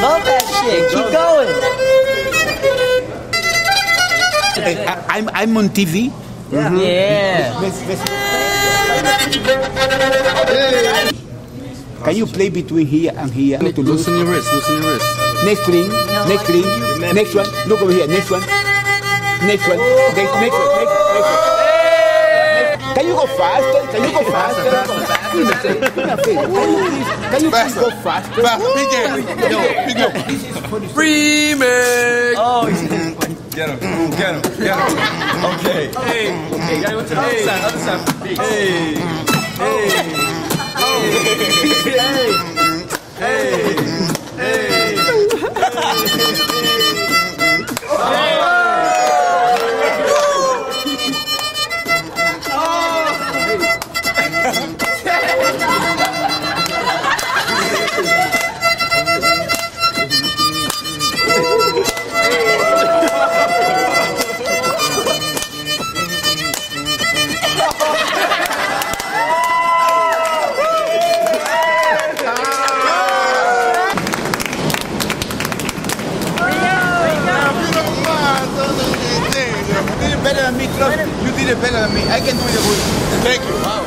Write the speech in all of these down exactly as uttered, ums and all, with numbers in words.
love that shit. Keep going. Hey, I, I'm I'm on T V. Yeah. Mm-hmm. Yeah. Let's, let's... Can you play between here and here? To loosen your wrist. Loosen your wrist. Next string. Next string. Next one. Look over here. Next one. Next one. Next, next one. Next, next one. Can you go faster? Can you go faster? Faster, faster, faster. Can you please go faster? Faster. Big game. Yo, big game. Remix. Oh, he's get him. Get him. Get him. Okay. Hey. Hey, gotta go to the other side. Other side. Hey. Hey. Hey. Hey. Hey. Better than me, trust me. You did it better than me. I can do it good. Thank you. Wow.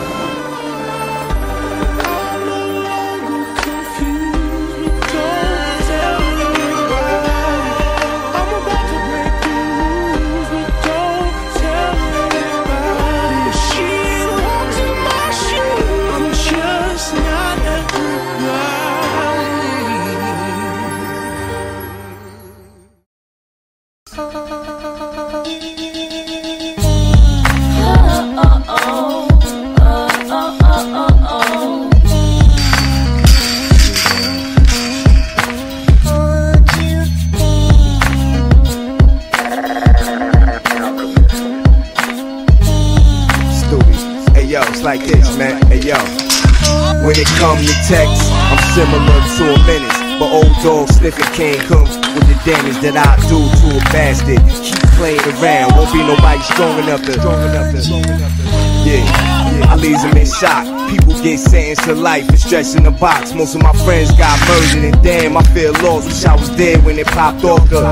Like this, man. Hey yo, when it come to text, I'm similar to a menace, but old dog sniffing can't come with the damage that I do to a bastard. Keep playing around, won't be nobody strong enough to, strong enough to, yeah, yeah. I leave them in shock. People get sentenced to life and stretched in the box. Most of my friends got murdered, and damn, I feel lost. Wish I was dead when it popped off the.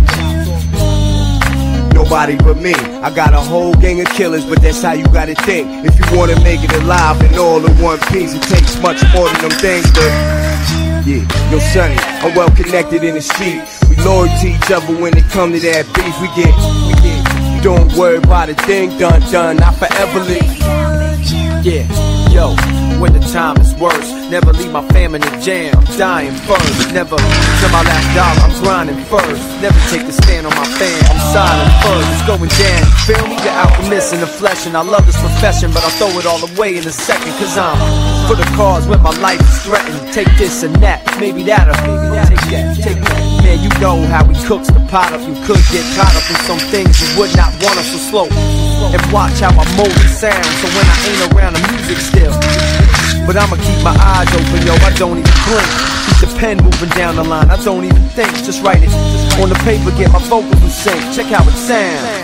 Nobody but me. I got a whole gang of killers, but that's how you gotta think. If you wanna make it alive and all in one piece, it takes much more than them things, but yeah, yo sonny, I'm well connected in the street. We loyal to each other when it come to that beef. We get, we get, don't worry about a thing done, done, I forever leave. Yeah, yo, when the time is worse, never leave my fam in the jam, I'm dying first. Never till my last dollar, I'm grinding first. Never take a stand on my fam, I'm silent first. It's going down, feel me? You're alchemist in the flesh, and I love this profession, but I'll throw it all away in a second, cause I'm for the cause when my life is threatened. Take this and that, maybe that'll, maybe that'll take that, take that. Man, you know how he cooks the pot up. You could get caught up in some things you would not want us to slow. And watch how I mold the sound, so when I ain't around the music still. But I'ma keep my eyes open, yo, I don't even blink. Keep the pen moving down the line, I don't even think. Just write it on the paper, get my vocals in sync. Check how it sounds.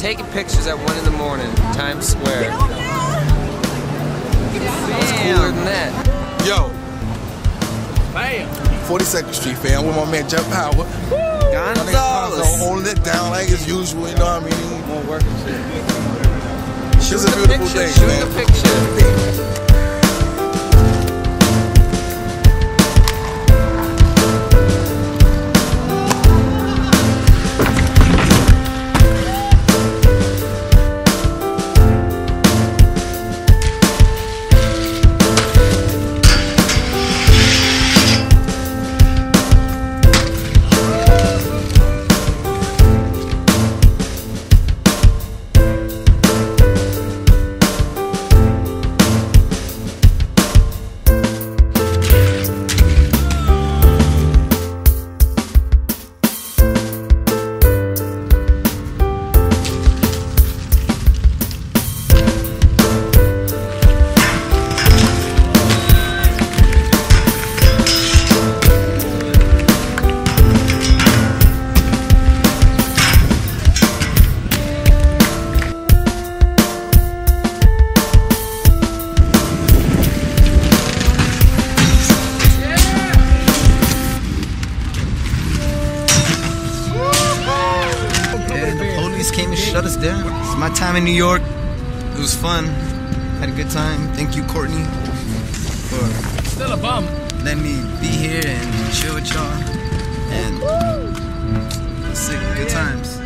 taking pictures at one in the morning, Times Square. What's cooler than that? Yo. Bam. forty-second Street, fam. I'm with my man Jeff Howard. Gonzalez. Holding it down like as usual, you know what I mean? More work and shit. It's a beautiful day, Shoot man. the picture. Came and shut us down. It's my time in New York. It was fun. Had a good time. Thank you, Courtney, for still a bum. letting me be here and chill with y'all. And sick, good times.